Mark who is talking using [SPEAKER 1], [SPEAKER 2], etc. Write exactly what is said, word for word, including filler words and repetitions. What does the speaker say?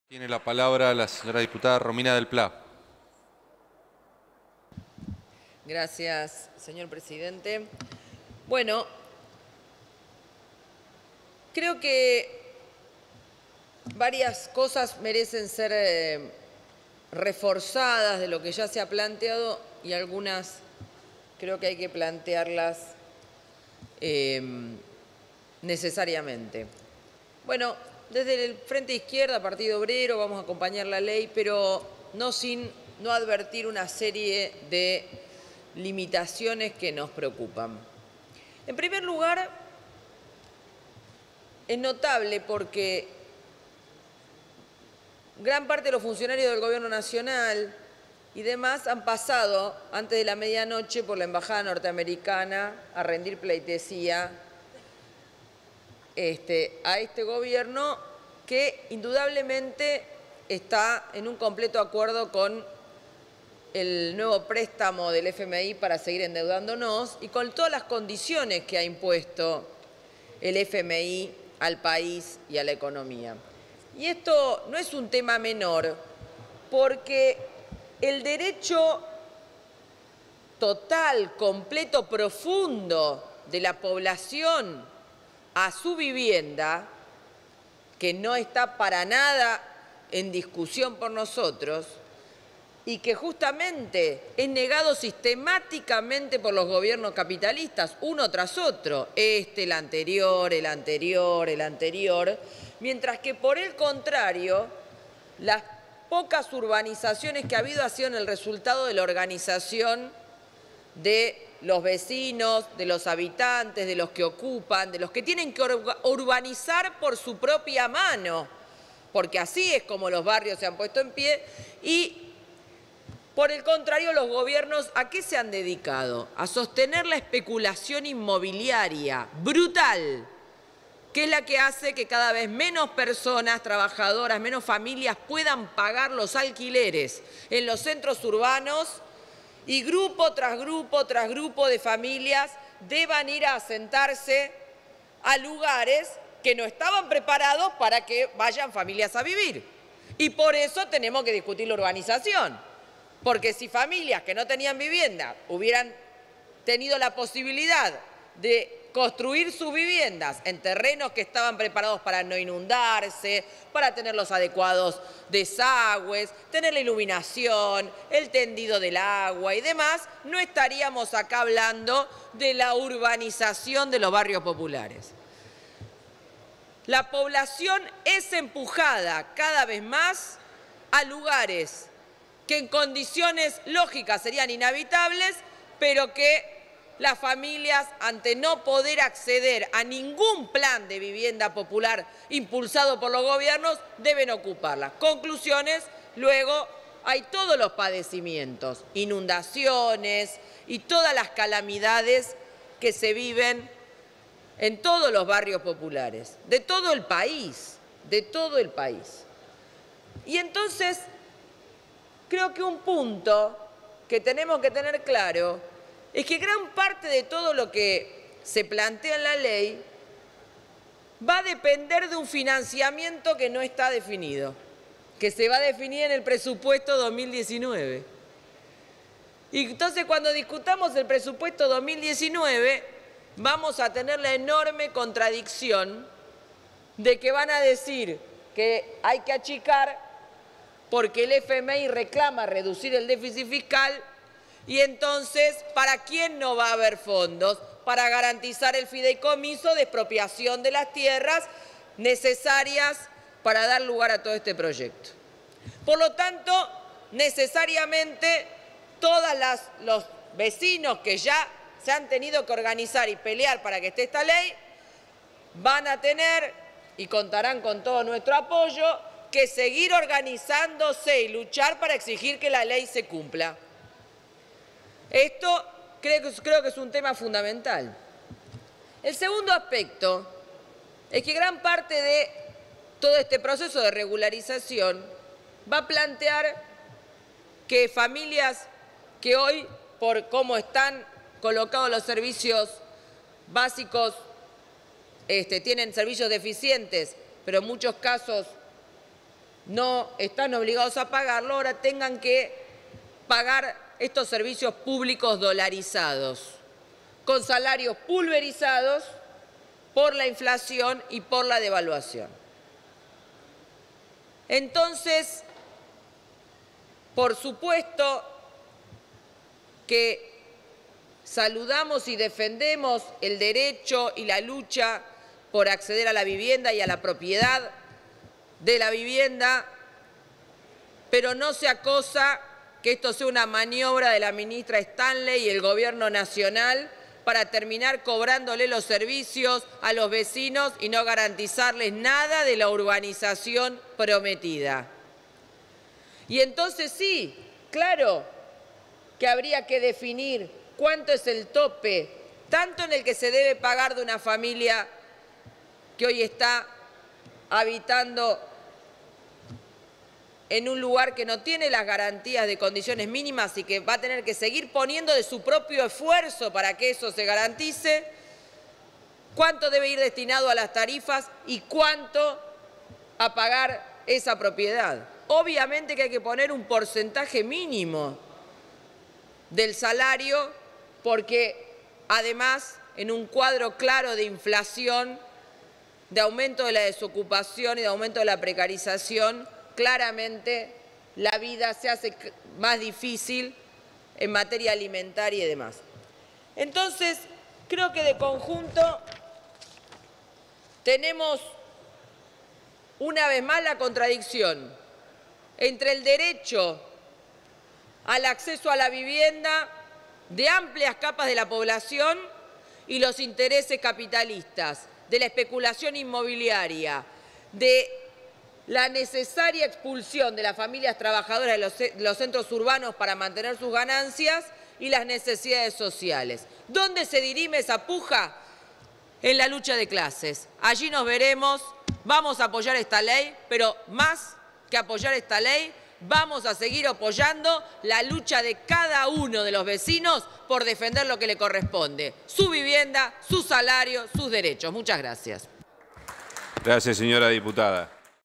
[SPEAKER 1] Tiene la palabra la señora diputada Romina del Pla.
[SPEAKER 2] Gracias, señor presidente. Bueno, creo que varias cosas merecen ser eh, reforzadas de lo que ya se ha planteado y algunas creo que hay que plantearlas eh, necesariamente. Bueno, desde el Frente Izquierda, Partido Obrero, vamos a acompañar la ley, pero no sin no advertir una serie de limitaciones que nos preocupan. En primer lugar, es notable porque gran parte de los funcionarios del Gobierno Nacional y demás han pasado antes de la medianoche por la Embajada norteamericana a rendir pleitesía este, a este gobierno que indudablemente está en un completo acuerdo con el nuevo préstamo del F M I para seguir endeudándonos y con todas las condiciones que ha impuesto el F M I al país y a la economía. Y esto no es un tema menor, porque el derecho total, completo, profundo de la población a su vivienda, que no está para nada en discusión por nosotros, y que justamente es negado sistemáticamente por los gobiernos capitalistas, uno tras otro, este, el anterior, el anterior, el anterior, mientras que por el contrario, las pocas urbanizaciones que ha habido han sido el resultado de la organización de los vecinos, de los habitantes, de los que ocupan, de los que tienen que urbanizar por su propia mano, porque así es como los barrios se han puesto en pie. Y por el contrario, los gobiernos, ¿a qué se han dedicado? A sostener la especulación inmobiliaria brutal, que es la que hace que cada vez menos personas trabajadoras, menos familias puedan pagar los alquileres en los centros urbanos y grupo tras grupo tras grupo de familias deban ir a asentarse a lugares que no estaban preparados para que vayan familias a vivir. Y por eso tenemos que discutir la urbanización. Porque si familias que no tenían vivienda hubieran tenido la posibilidad de construir sus viviendas en terrenos que estaban preparados para no inundarse, para tener los adecuados desagües, tener la iluminación, el tendido del agua y demás, no estaríamos acá hablando de la urbanización de los barrios populares. La población es empujada cada vez más a lugares que en condiciones lógicas serían inhabitables, pero que las familias, ante no poder acceder a ningún plan de vivienda popular impulsado por los gobiernos, deben ocuparlas. Conclusiones, luego hay todos los padecimientos, inundaciones y todas las calamidades que se viven en todos los barrios populares, de todo el país, de todo el país. Y entonces, creo que un punto que tenemos que tener claro es que gran parte de todo lo que se plantea en la ley va a depender de un financiamiento que no está definido, que se va a definir en el presupuesto dos mil diecinueve. Y entonces cuando discutamos el presupuesto dos mil diecinueve vamos a tener la enorme contradicción de que van a decir que hay que achicar porque el F M I reclama reducir el déficit fiscal. Y entonces, ¿para quién no va a haber fondos? Para garantizar el fideicomiso de expropiación de las tierras necesarias para dar lugar a todo este proyecto. Por lo tanto, necesariamente todos los vecinos que ya se han tenido que organizar y pelear para que esté esta ley, van a tener, y contarán con todo nuestro apoyo, que seguir organizándose y luchar para exigir que la ley se cumpla. Esto creo que, creo que es un tema fundamental. El segundo aspecto es que gran parte de todo este proceso de regularización va a plantear que familias que hoy, por cómo están colocados los servicios básicos, este, tienen servicios deficientes, pero en muchos casos no están obligados a pagarlo, ahora tengan que pagar estos servicios públicos dolarizados, con salarios pulverizados por la inflación y por la devaluación. Entonces, por supuesto que saludamos y defendemos el derecho y la lucha por acceder a la vivienda y a la propiedad de la vivienda, pero no sea cosa que esto sea una maniobra de la ministra Stanley y el Gobierno Nacional para terminar cobrándole los servicios a los vecinos y no garantizarles nada de la urbanización prometida. Y entonces sí, claro que habría que definir cuánto es el tope, tanto en el que se debe pagar de una familia que hoy está habitando en un lugar que no tiene las garantías de condiciones mínimas y que va a tener que seguir poniendo de su propio esfuerzo para que eso se garantice, cuánto debe ir destinado a las tarifas y cuánto a pagar esa propiedad. Obviamente que hay que poner un porcentaje mínimo del salario porque además en un cuadro claro de inflación, de aumento de la desocupación y de aumento de la precarización, claramente la vida se hace más difícil en materia alimentaria y demás. Entonces, creo que de conjunto tenemos una vez más la contradicción entre el derecho al acceso a la vivienda de amplias capas de la población y los intereses capitalistas, de la especulación inmobiliaria, de la necesaria expulsión de las familias trabajadoras de los, los centros urbanos para mantener sus ganancias y las necesidades sociales. ¿Dónde se dirime esa puja? En la lucha de clases. Allí nos veremos, vamos a apoyar esta ley, pero más que apoyar esta ley, vamos a seguir apoyando la lucha de cada uno de los vecinos por defender lo que le corresponde, su vivienda, su salario, sus derechos. Muchas gracias.
[SPEAKER 3] Gracias, señora diputada.